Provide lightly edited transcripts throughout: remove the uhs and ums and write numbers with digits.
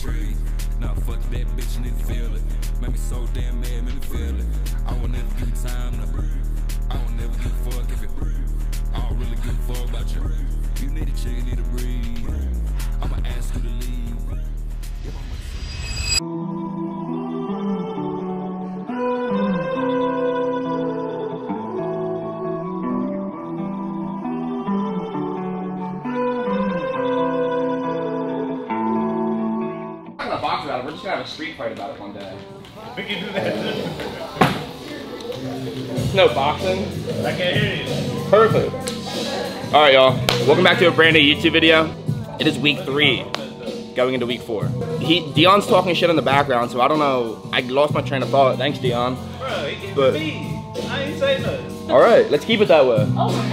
trees. Nah, fuck that bitch, need to feel it. Made me so damn mad, made me feel it. I won't never give you time to breathe. I won't never give a fuck if it I don't really give a fuck about you. You need a chick, you need to breathe. I'ma ask you to leave. We're just gonna have a street fight about it one day. We can do that. No boxing. I can't hear you. Perfect. All right, y'all. Welcome back to a brand new YouTube video. It is week 3, going into week 4. Dion's talking shit in the background, so I don't know. I lost my train of thought. Thanks, Dion. Bro, he gave me. I ain't say nothing. All right, let's keep it that way.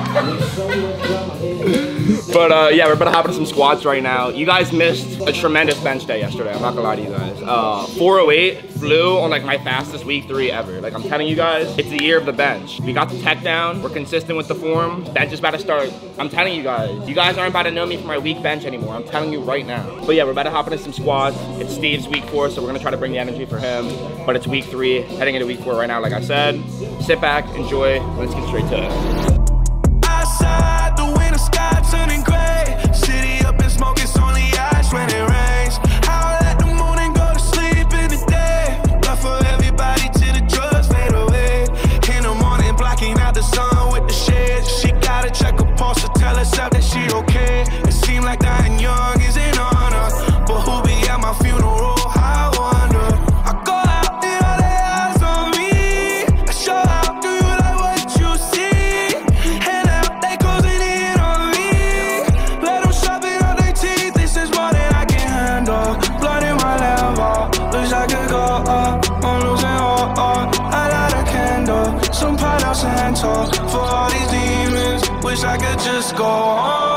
But yeah, we're about to hop into some squats right now. You guys missed a tremendous bench day yesterday. I'm not gonna lie to you guys. 408 flew on like my fastest week 3 ever. Like I'm telling you guys, it's the year of the bench. We got the tech down. We're consistent with the form. Bench is about to start. I'm telling you guys aren't about to know me for my weak bench anymore. I'm telling you right now. But yeah, we're about to hop into some squats. It's Steve's week 4, so we're gonna try to bring the energy for him. But it's week 3, heading into week 4 right now. Like I said, sit back, enjoy. Let's get straight to it. Outside, the winter sky turning gray. City up in smoke, it's only ice when it rains. I'll let the morning go to sleep in the day. But for everybody till the drugs fade away. In the morning, blocking out the sun with the shades. She gotta check her pulse to tell herself that she okay. It seemed like dying young is an honor, but who be at my funeral? I wonder. I go out and all the eyes on me. I show out, do you like what you see? And now they closing in on me. Let them shove it on their teeth. This is more than I can handle. Blood in my level. Wish I could go up. I'm losing all. I light a candle. Some Palo Santo for all these demons. Wish I could just go on.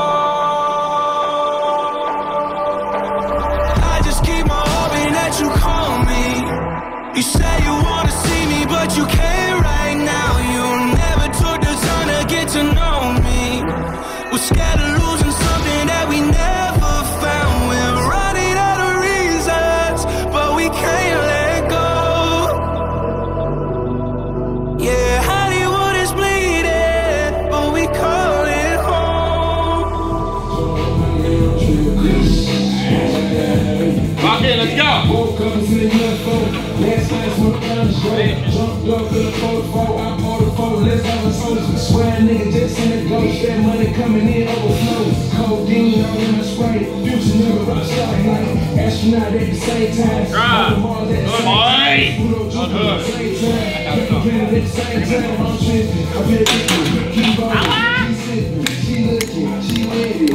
I just keep on hoping that you call me. You say you wanna see me, but you can't right now. You never took the time to get to know me. We're scared of losing something that we never found. We're running out of reasons, but we can't let go. Yeah, Hollywood is bleeding, but we call it home. Lock in, let's go. Woke up in the UFO. Last night smoke down the road. Jumped up to the 4-4. I'm on the 4. Let's have a social. Swear nigga just in the ghost. That money coming in overflows. Codeine all in my spray. Future nigga rock star like astronaut at the same time. Good boy. At the same time. At the same time. I'm tripping. I bet this keep on. She looking. She ready.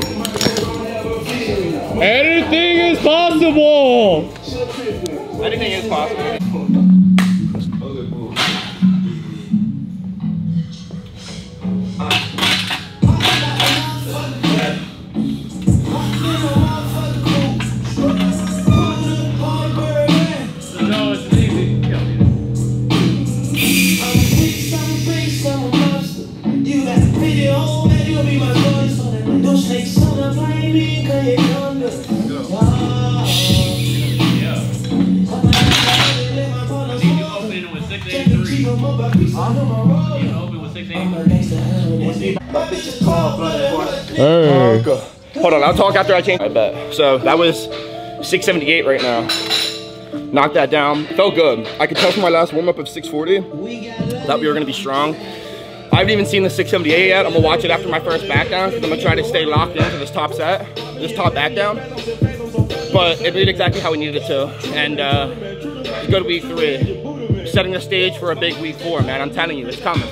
Anything is possible. Anything is possible. Hey. Hold on, I'll talk after I change. I bet. So that was 678 right now. Knocked that down. Felt good. I could tell from my last warm up of 640 that we were gonna be strong. I haven't even seen the 678 yet. I'm gonna watch it after my first back down because I'm gonna try to stay locked into this top set, this top back down. But it did exactly how we needed it to. And it's a good week 3. Setting the stage for a big week 4, man. I'm telling you, it's coming.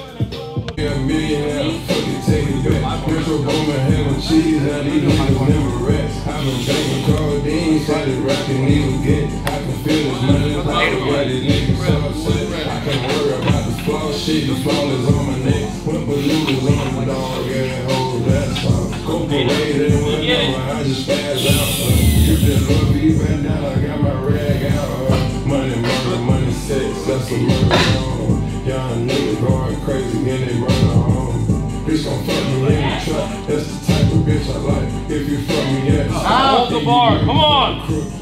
Young niggas going crazy when they run home. Bitch gon' fuck me in the truck. That's the type of bitch I like. If you fuck me, yeah. Hold the bar. Come on.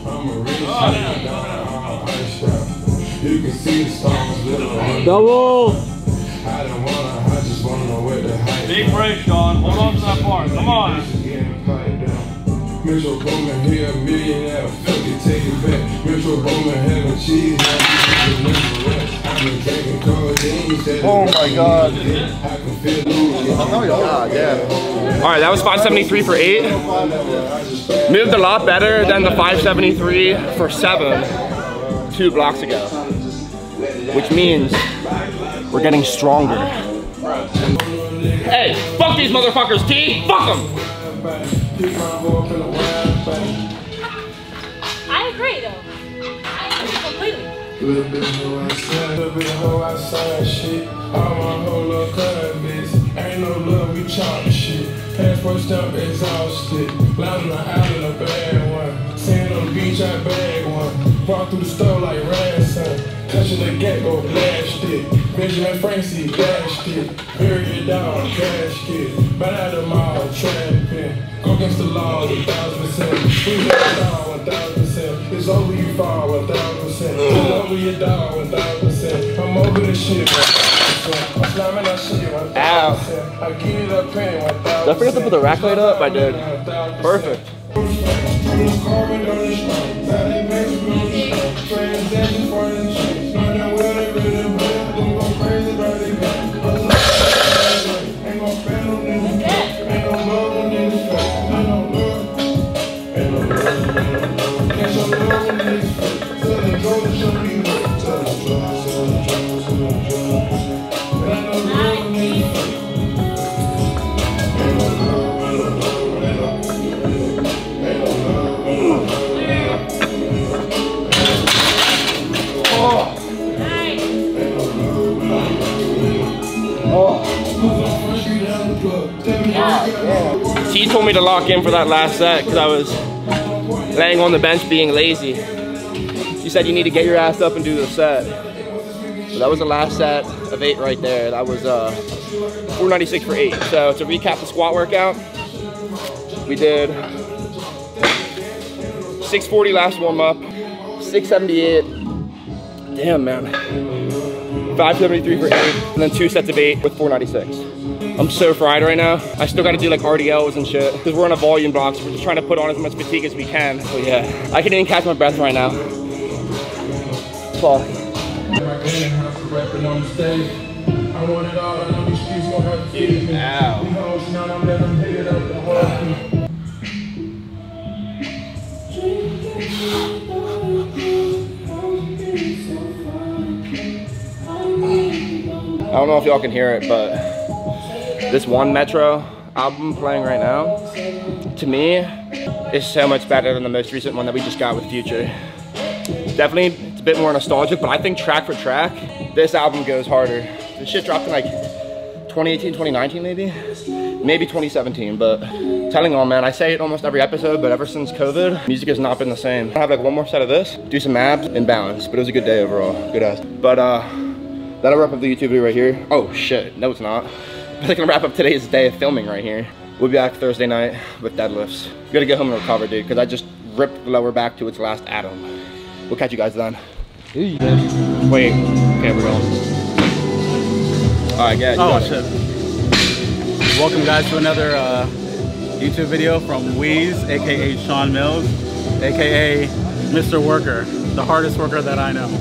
You can see the stars little. Double. I don't wanna, I just wanna know where the height. Big break, Sean. Hold on to that bar. Come on. Metro Bowman here, a millionaire. Fuck it, take it back. Metro Bowman having cheese. Oh my god. God damn. Alright, that was 573 for 8. Moved a lot better than the 573 for 7 2 blocks ago. Which means we're getting stronger. Hey, fuck these motherfuckers, T! Fuck them! I agree though. I agree completely. Little bit of hoe outside shit. All my whole little cut bitch. Ain't no love, we chop shit. Passport stamp exhausted. Lounging out in a bad one. Sand on the beach, I bag one. Walk through the store like ransom. Touching the gate, go blast it. Benjamin Francie, dashed it. Bury your dog, casket. Bite out the mall, trapping. Go against the law, 1,000%. Squeeze that down, 1,000%. It's over, you fall, 1,000%. It's over your dog, 1,000%. I'm over this shit, 1,000%. I'm slamming that shit, 1,000%. Ow. I give it up, paying 1,000%. Did I forget to put the rack light up? I did. Perfect. T told me to lock in for that last set because I was laying on the bench being lazy. She said you need to get your ass up and do the set. So that was the last set of 8 right there. That was 496 for 8. So to recap the squat workout, we did 640 last warm up, 678. Damn, man. 573 for 8, and then 2 sets of 8 with 496. I'm so fried right now. I still gotta do like RDLs and shit because we're on a volume block, so we're just trying to put on as much fatigue as we can. So yeah, I can't even catch my breath right now. Fuck. I don't know if y'all can hear it, but this one Metro album playing right now, to me, is so much better than the most recent one that we just got with Future. Definitely, it's a bit more nostalgic, but I think track for track, this album goes harder. This shit dropped in like 2018, 2019 maybe? Maybe 2017, but telling all, man, I say it almost every episode, but ever since COVID, music has not been the same. I have like one more set of this, do some abs and balance, but it was a good day overall, good ass. But that'll wrap up the YouTube video right here. Oh shit, no it's not. That's gonna wrap up today's day of filming right here. We'll be back Thursday night with deadlifts. We gotta get home and recover, dude, because I just ripped the lower back to its last atom. We'll catch you guys then. Wait, okay, we're going. All right, yeah. Oh shit. Welcome guys to another YouTube video from Wheeze, aka Sean Mills, aka Mr. Worker, the hardest worker that I know.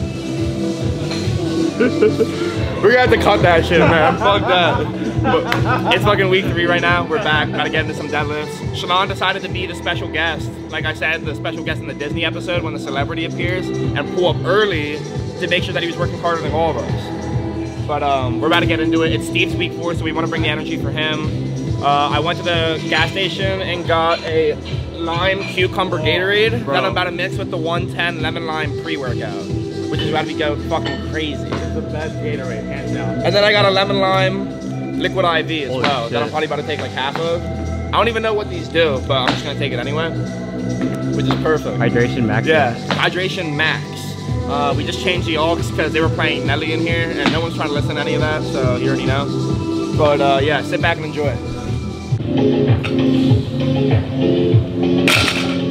We're gonna have to cut that shit, man. Fuck that. But it's fucking week 3 right now. We're back. Gotta get into some deadlifts. Shannon decided to be the special guest. Like I said, the special guest in the Disney episode when the celebrity appears and pull up early to make sure that he was working harder than all of us. But we're about to get into it. It's Steve's week 4, so we want to bring the energy for him. I went to the gas station and got a lime cucumber Gatorade that I'm about to mix with the 110 lemon lime pre-workout, which is about to go fucking crazy. It's the best Gatorade, hands down. And then I got a lemon lime liquid IV as well that I'm shit. probably about to take like half of. I don't even know what these do, but I'm just gonna take it anyway, which is perfect. Hydration max. Yeah, Hydration Max. We just changed the aux because they were playing Nelly in here and no one's trying to listen to any of that, so you already know. But yeah, sit back and enjoy it.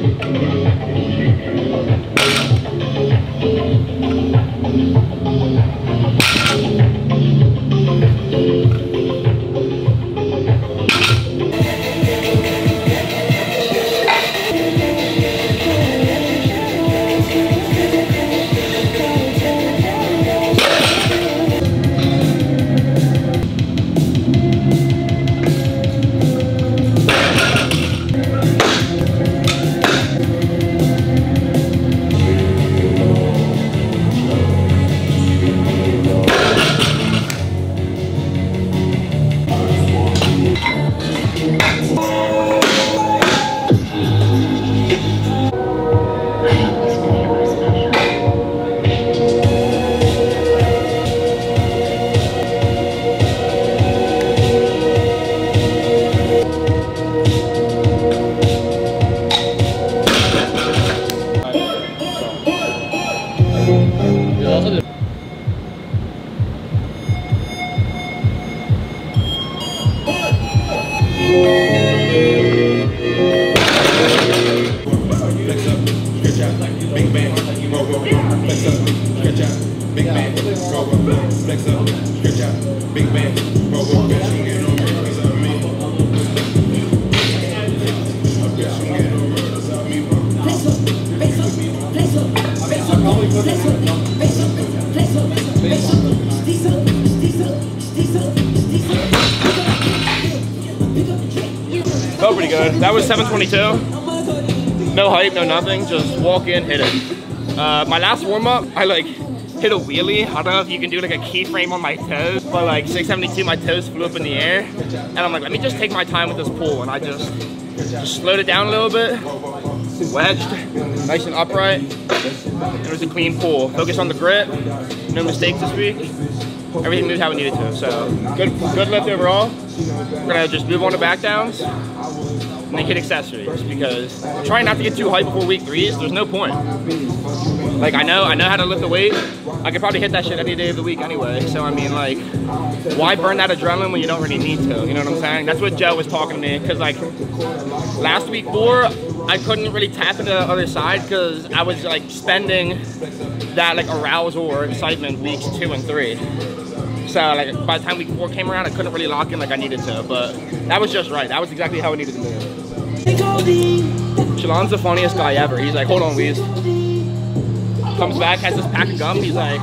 Felt pretty good. That was 722. No hype, no nothing. Just walk in, hit it. My last warm up, I like hit a wheelie. I don't know if you can do like a keyframe on my toes, but like 672, my toes flew up in the air. And I'm like, let me just take my time with this pull. And I just slowed it down a little bit. Wedged, nice and upright. It was a clean pull. Focus on the grit. No mistakes this week. Everything moved how it needed to. So good lift overall. We're gonna just move on to back downs and then hit accessories because I'm trying not to get too hyped before week 3s. There's no point. Like I know how to lift the weight. I could probably hit that shit any day of the week anyway. So I mean, like, why burn that adrenaline when you don't really need to? You know what I'm saying? That's what Joe was talking to me, because like last week 4, I couldn't really tap into the other side because I was like spending that like arousal or excitement weeks 2 and 3. So like by the time week 4 came around, I couldn't really lock in like I needed to, but that was just right. That was exactly how I needed to move. Shalon's the funniest guy ever. He's like, hold on, Weez. Comes back, has this pack of gum. He's like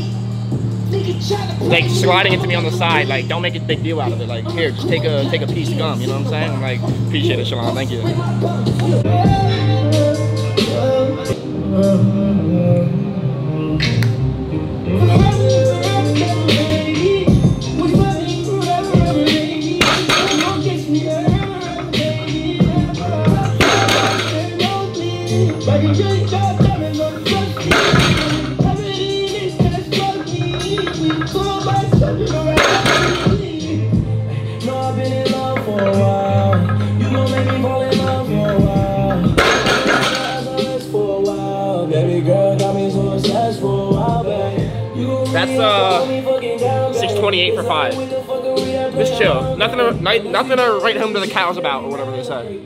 sliding it to me on the side. Like, don't make a big deal out of it. Like, here, just take a piece of gum. You know what I'm saying? I'm like, appreciate it, Shalon. Thank you. That's 628 for 5. Just chill. Nothing to write home to the cows about, or whatever they say.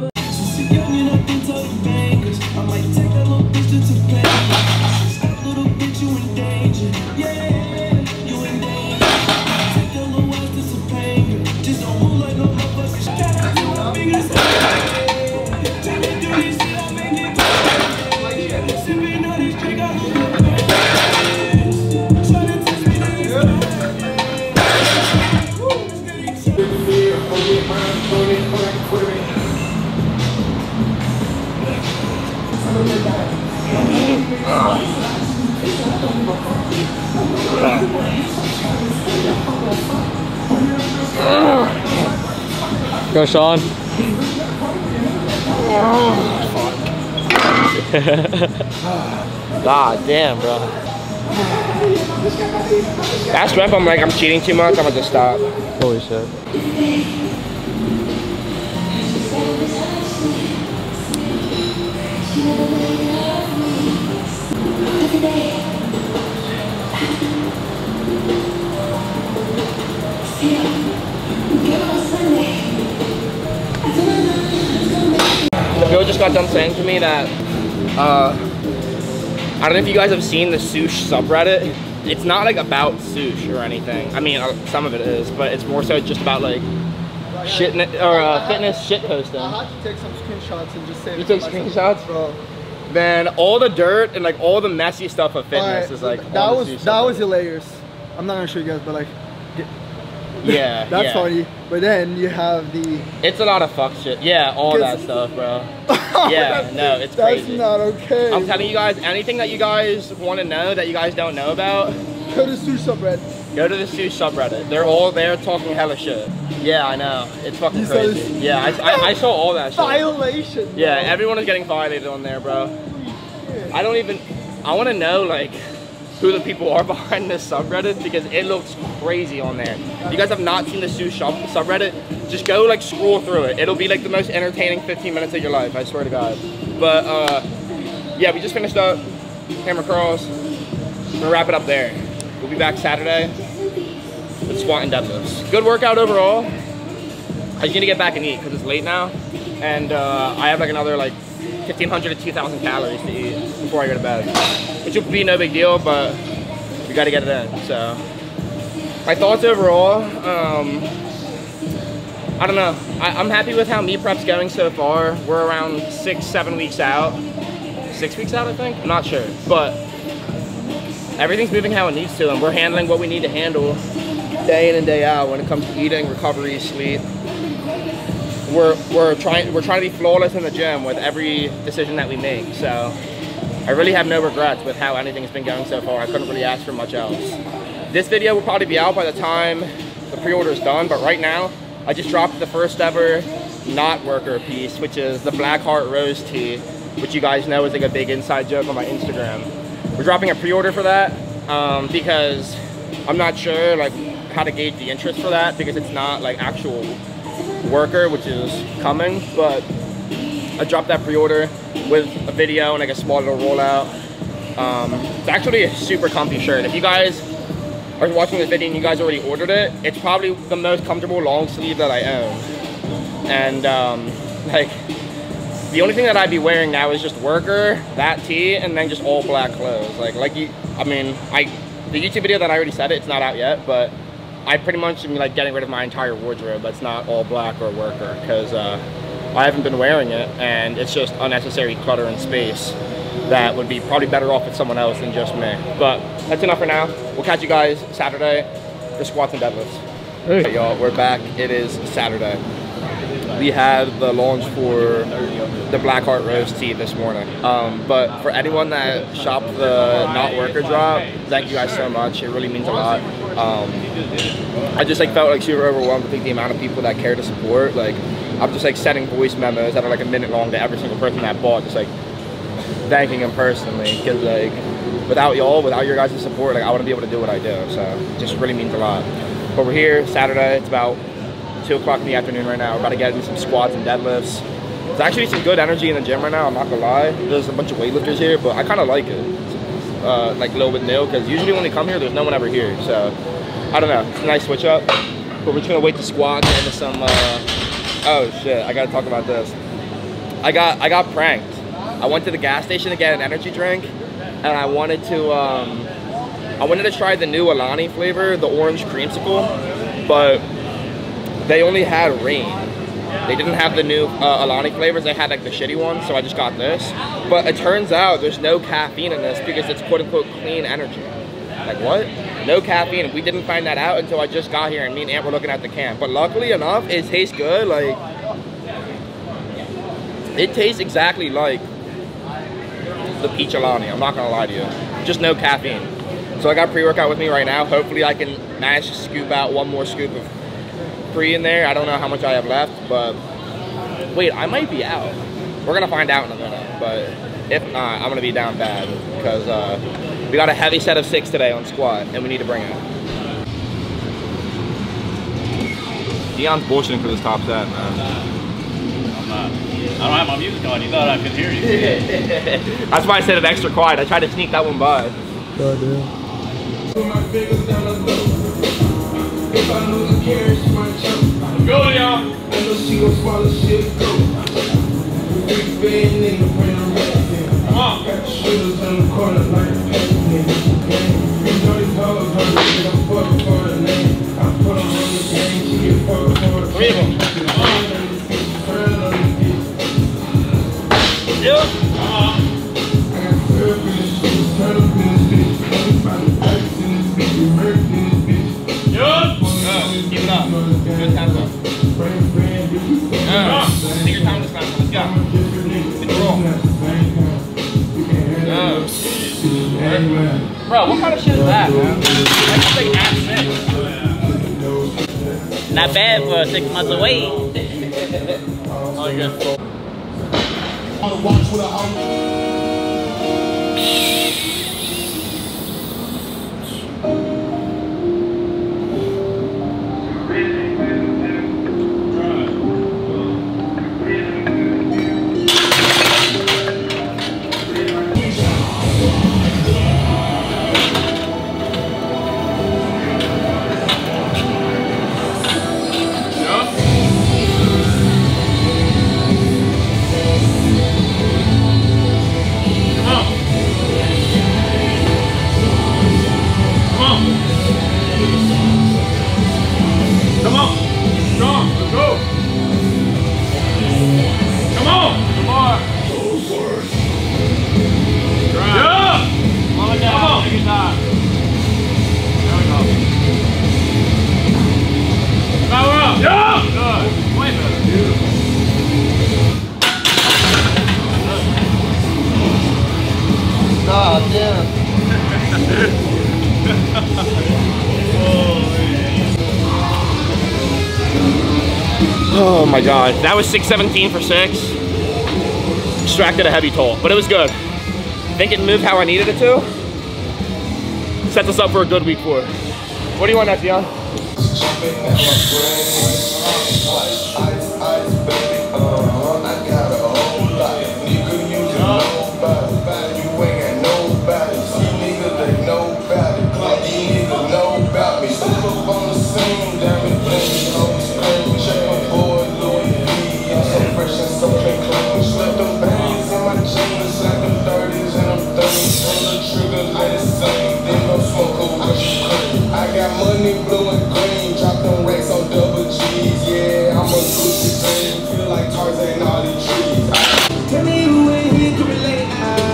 Go, Sean. God damn, bro. That's rep. I'm like, I'm cheating too much. I'm gonna just stop. Holy shit. Bill just got done saying to me that I don't know if you guys have seen the Sush subreddit. It's not like about Sush or anything. I mean, some of it is, but it's more so just about like shit or fitness shit posting. I have to take some screenshots and just say. You take screenshots, bro. Then all the dirt and like all the messy stuff of fitness is like that was hilarious. I'm not gonna show you guys, but like. Yeah, that's funny. But then you have the. It's a lot of fuck shit. Yeah, all that stuff, bro. Yeah, no, it's crazy. That's not okay. I'm telling you guys, anything that you guys want to know that you guys don't know about, go to the Sush subreddit. Go to the Sush subreddit. They're all there talking hella shit. Yeah, I know. It's fucking crazy. Yeah, I saw all that shit. Violation. Yeah, everyone is getting violated on there, bro. I want to know like who the people are behind this subreddit because it looks crazy on there. If you guys have not seen the Sush subreddit, just go like scroll through it. It'll be like the most entertaining 15 minutes of your life, I swear to God. But yeah, we just finished up hammer curls. We'll wrap it up there. We'll be back Saturday with squat and deadlifts. Good workout overall. I just need to get back and eat because it's late now, and I have like another like 1,500 to 2,000 calories to eat before I go to bed, which will be no big deal, but we got to get it in. So my thoughts overall, I don't know. I'm happy with how meal prep's going so far. We're around 6-7 weeks out. 6 weeks out, I think? I'm not sure, but everything's moving how it needs to, and we're handling what we need to handle day in and day out when it comes to eating, recovery, sleep. We're trying to be flawless in the gym with every decision that we make. So I really have no regrets with how anything's been going so far. I couldn't really ask for much else. This video will probably be out by the time the pre-order is done, but right now I just dropped the first ever not worker piece, which is the Black Heart Rose tea, which you guys know is like a big inside joke on my Instagram. We're dropping a pre-order for that because I'm not sure like how to gauge the interest for that because it's not like actual worker, which is coming, but I dropped that pre-order with a video and like a small little rollout. It's actually a super comfy shirt. If you guys are watching this video and you guys already ordered it, it's probably the most comfortable long sleeve that I own. And like the only thing that I'd be wearing now is just worker, that tee, and then just all black clothes. The YouTube video that I already said it's not out yet, but I pretty much am like getting rid of my entire wardrobe that's not all black or worker because I haven't been wearing it, and it's just unnecessary clutter and space that would be probably better off with someone else than just me. But that's enough for now. We'll catch you guys Saturday for squats and deadlifts. Hey y'all, we're back. It is Saturday. We had the launch for the Black Heart Rose tea this morning. But for anyone that shopped the not worker drop, thank you guys so much. It really means a lot. I just like felt like super overwhelmed with the amount of people that care to support. Like I'm just like sending voice memos that are like a minute long to every single person that bought, just like thanking them personally, because like without y'all, without your guys' support, like I wouldn't be able to do what I do. So it just really means a lot. But we're here Saturday. It's about 2 o'clock in the afternoon right now. We're about to get into some squats and deadlifts. There's actually some good energy in the gym right now, I'm not gonna lie. There's a bunch of weightlifters here, but I kind of like it. Like a little bit new, because usually when we come here, there's no one ever here. So I don't know, it's a nice switch up. But we're just gonna wait to squat and into some, oh shit, I gotta talk about this. I got pranked. I went to the gas station to get an energy drink, and I wanted to try the new Alani flavor, the orange creamsicle, but they only had rain. They didn't have the new Alani flavors. They had like the shitty ones, so I just got this. But it turns out there's no caffeine in this because it's quote unquote clean energy. Like what? No caffeine. We didn't find that out until I just got here and me and Ant were looking at the can. But luckily enough, it tastes good. Like it tastes exactly like the peach Alani. I'm not gonna lie to you. Just no caffeine. So I got pre-workout with me right now. Hopefully I can manage to scoop out one more scoop of pre in there. I don't know how much I have left, but wait, I might be out. We're gonna find out in a minute, but if not, I'm gonna be down bad because we got a heavy set of 6 today on squat and we need to bring it. Deion's bullshitting for this top set, man. I'm not. I don't have my music on. You thought I could hear you. That's why I said it extra quiet. I tried to sneak that one by. If I lose a carriage, my choke. Go, y'all. I know she gon' swallow shit, go. Big bad nigga, bring a red thing. Come on. Got the shooters on the corner like pavement. You know these hoes hungry, they gon' fuck for the name. I put them on the game, she get fucked for the 3 of them. I Yeah. got syrup in this shit, turn up in this bitch. Everybody ice in this bitch, Merc in this bitch. Good. Keep it up. Good time up. Take your time this time. Let's go. Hit the roll. Bro, what kind of shit is that, man? That's like at 6. Not bad for 6 months away. Oh, you're good. On the watch with a hoe. Oh my god, that was 617 for 6. Extracted a heavy toll, but it was good. I think it moved how I needed it to. Sets us up for a good week 4. What do you want next, Dion? I got money, blue and green, drop them racks on double G's, yeah, I'm a Gucci fan, feel like Tarzan, all these trees. Tell me who ain't here to relate.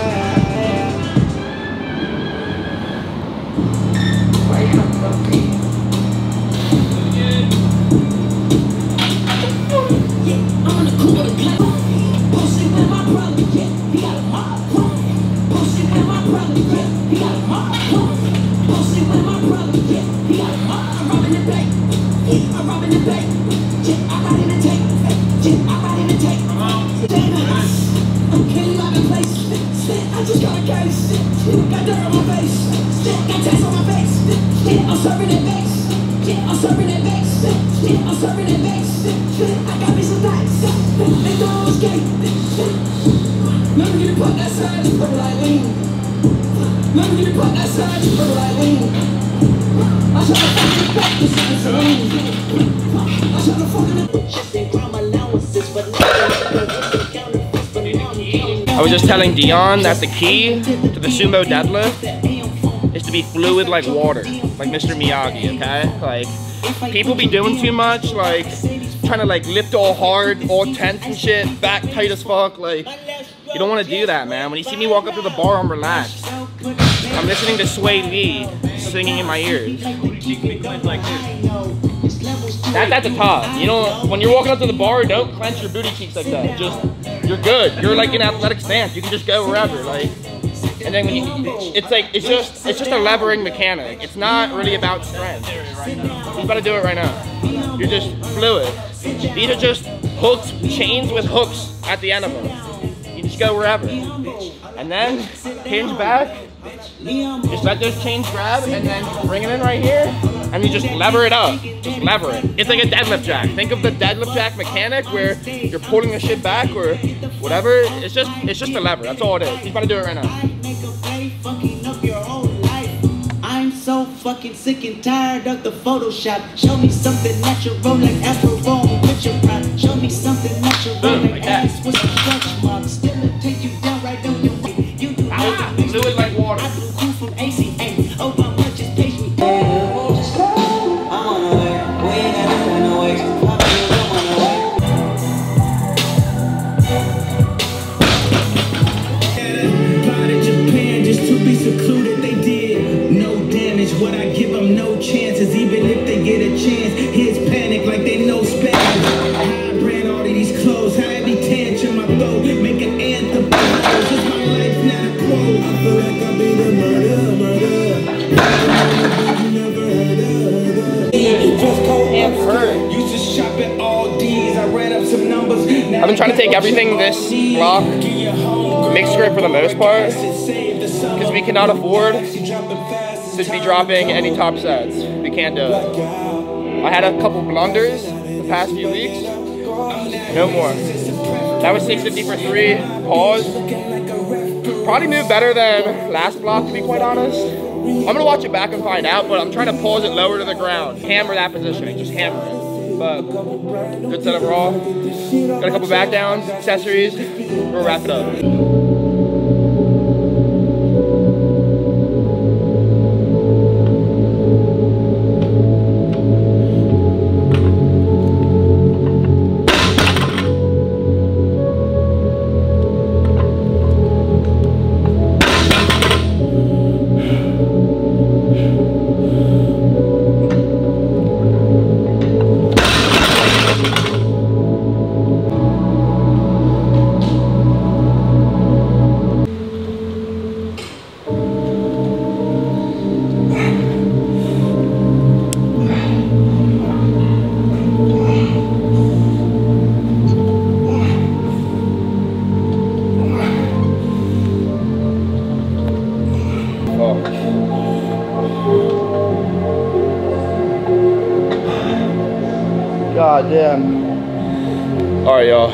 I was just telling Dion that the key to the sumo deadlift is to be fluid like water, like Mr. Miyagi, okay? Like, people be doing too much, like, trying to like lift all hard, all tense and shit, back tight as fuck, like, you don't want to do that, man. When you see me walk up to the bar, I'm relaxed. I'm listening to Sway Lee singing in my ears. That's at the top. You know, when you're walking up to the bar, don't clench your booty cheeks like that. Just, you're good. You're like in athletic stance. You can just go wherever, like. And then when you, it's like, it's just a levering mechanic. It's not really about strength. He's about to do it right now. You're just fluid. These are just hooks, chains with hooks at the end of them. You just go wherever. And then hinge back. Just let those chains grab and then bring it in right here. And you just lever it up. Just lever it. It's like a deadlift jack. Think of the deadlift jack mechanic where you're pulling the shit back or whatever. It's just a lever. That's all it is. He's about to do it right now. I'm so fucking sick and tired of the Photoshop. Show me something natural like Afro with your pride. Show me something natural like ass with some stretch marks. Still take you down right on your way. You do fluid like water. I blew cool from ACA. Oh, my much just page me. I'm on the way. We ain't got nothing no way. I'm on the way. Fly to Japan just to be secluded. They did no damage. What I give them no chances. Even if they get a chance, here's panic like they know Spanish. I brand all of these clothes. How every tantrum I throw. Make an anthem. This is my life, not a quote. I feel like I be the murder. Used to shop at all D's. I ran up some numbers. I've been trying to take everything this block, mixture it for the most part, because we cannot afford to be dropping any top sets. We can't do it. I had a couple blunders the past few weeks. No more. That was 650 for 3. Pause. Probably moved better than last block, to be quite honest. I'm gonna watch it back and find out, but I'm trying to pause it lower to the ground. Hammer that positioning, just hammer it. But good set overall. Got a couple back downs, accessories. We'll wrap it up. God damn. All right, y'all.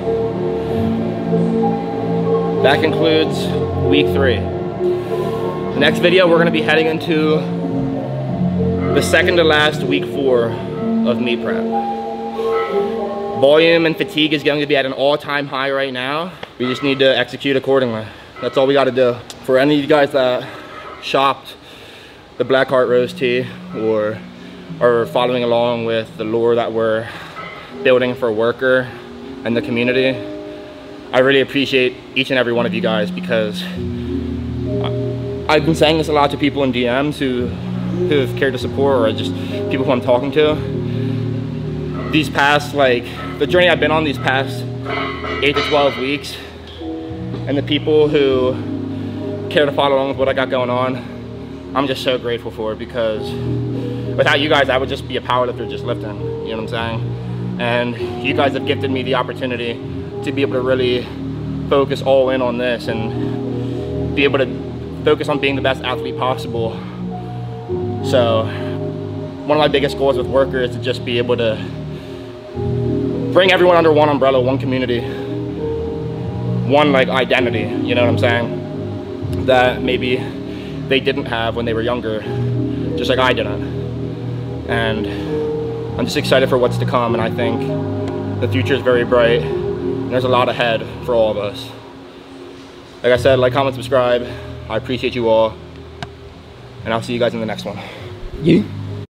That concludes week 3. The next video, we're gonna be heading into the second to last week 4 of meet prep. Volume and fatigue is going to be at an all-time high right now. We just need to execute accordingly. That's all we gotta do. For any of you guys that shopped the Blackheart Rose Tea or are following along with the lore that we're building for Worker and the community, I really appreciate each and every one of you guys, because I've been saying this a lot to people in DMs who've cared to support, or just people who I'm talking to. These past, like, the journey I've been on these past 8 to 12 weeks, and the people who care to follow along with what I got going on, I'm just so grateful for it, because without you guys, I would just be a powerlifter just lifting, you know what I'm saying? And you guys have gifted me the opportunity to be able to really focus all in on this and be able to focus on being the best athlete possible. So one of my biggest goals with Worker is to just be able to bring everyone under one umbrella, one community, one like identity, you know what I'm saying, that maybe they didn't have when they were younger, just like I didn't. And I'm just excited for what's to come, and I think the future is very bright, and there's a lot ahead for all of us. Like I said, like, comment, subscribe. I appreciate you all, and I'll see you guys in the next one. Yeah.